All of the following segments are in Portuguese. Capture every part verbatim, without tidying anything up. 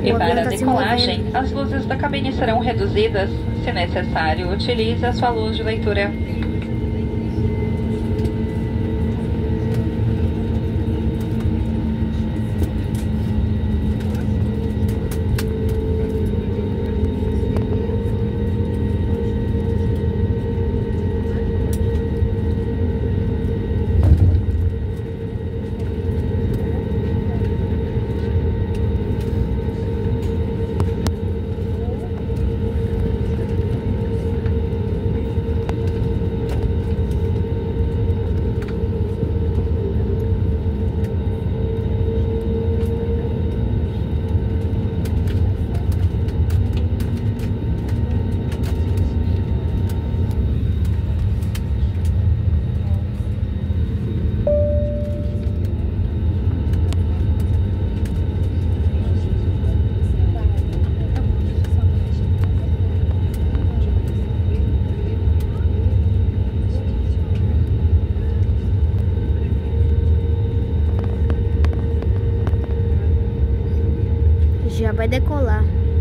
E O para avião a tá se decolagem, movendo. as luzes da cabine serão reduzidas. Se necessário, utilize a sua luz de leitura. Já vai decolar.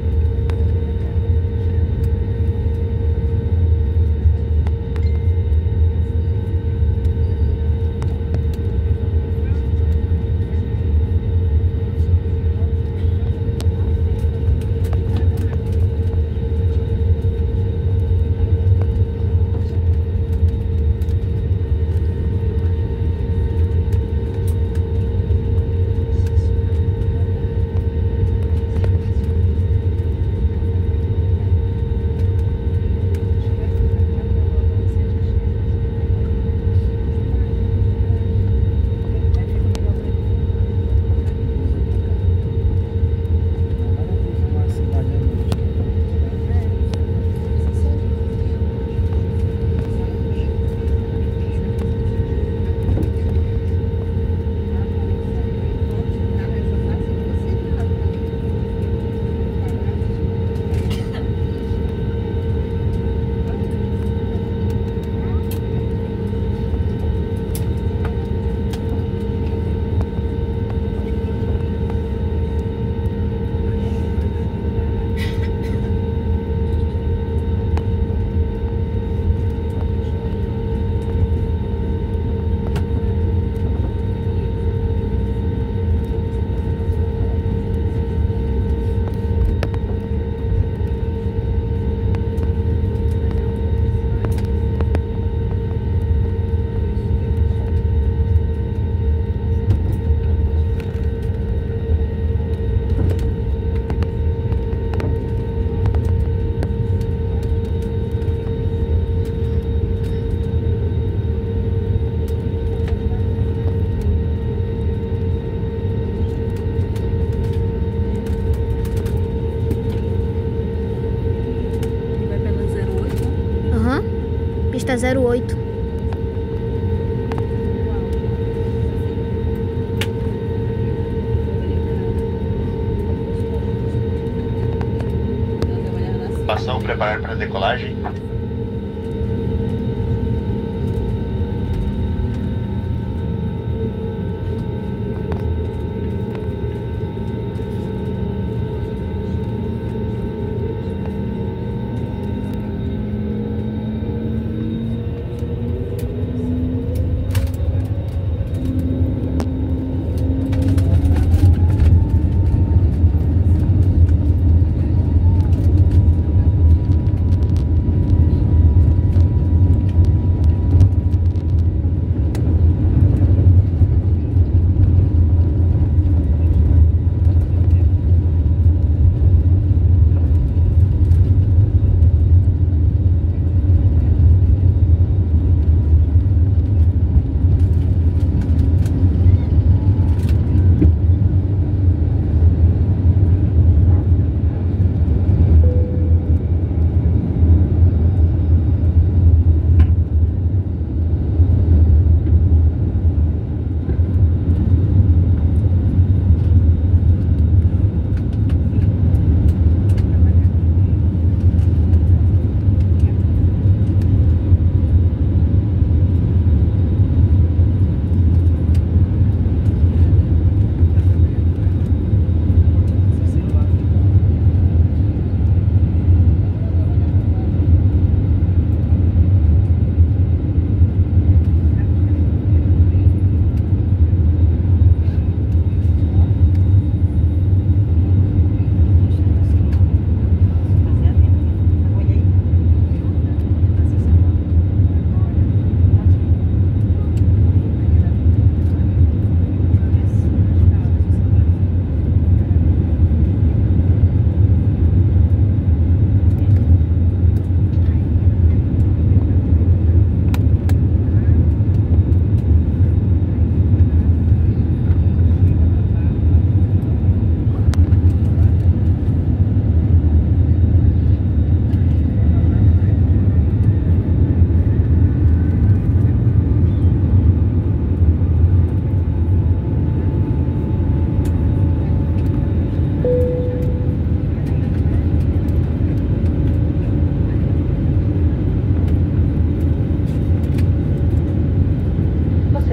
Pista zero oito. Passão, preparar para decolagem.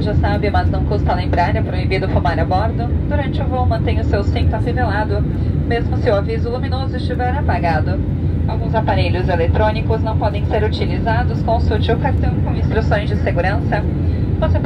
você já sabe, mas não custa lembrar, é proibido fumar a bordo. Durante o voo, mantenha o seu cinto afivelado, mesmo se o aviso luminoso estiver apagado. Alguns aparelhos eletrônicos não podem ser utilizados. Consulte o cartão com instruções de segurança. Você